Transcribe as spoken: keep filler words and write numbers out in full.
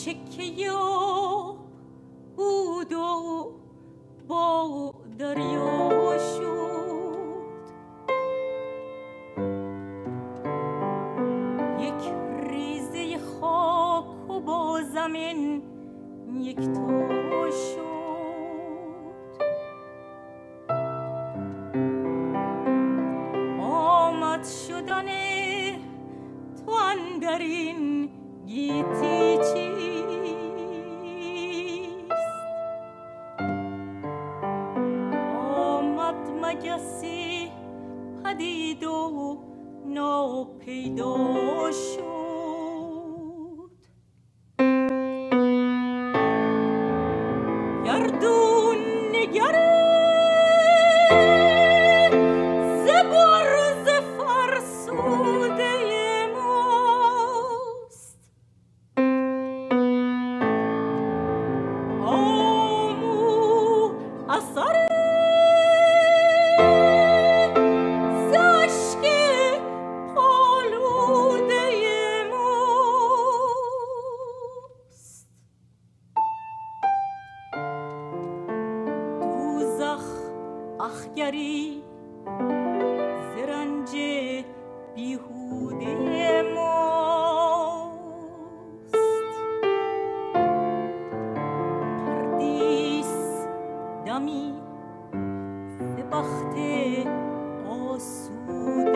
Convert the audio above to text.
چکه بود و با دریا شد. یک ریزه خاک و با زمین یک تا شد. آمد شدن تو اندر این گیتی چیست؟ آمد مگسی پدید و ناپیدا شد. گردون نگره ز برز فرسوده ماست. آمو اثر ز اشک پالوده ماست. دوزخ اخگری ز رنج بیهوده ماست. پردیس دمی ز بخت آسوده